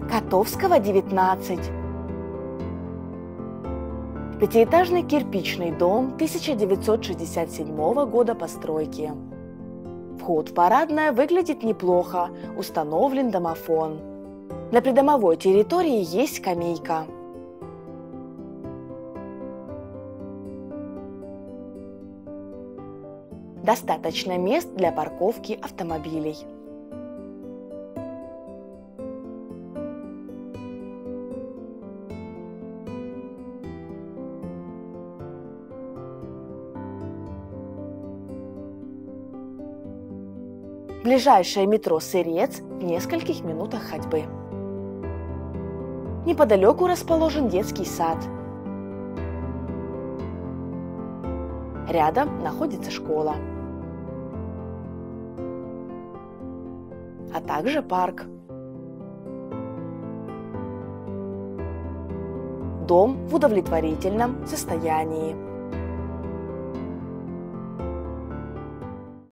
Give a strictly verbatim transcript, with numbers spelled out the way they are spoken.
Котовского, девятнадцать. Пятиэтажный кирпичный дом тысяча девятьсот шестьдесят седьмого года постройки. Вход в парадное выглядит неплохо, установлен домофон. На придомовой территории есть скамейка. Достаточно мест для парковки автомобилей. Ближайшее метро Сырец в нескольких минутах ходьбы. Неподалеку расположен детский сад. Рядом находится школа, а также парк. Дом в удовлетворительном состоянии.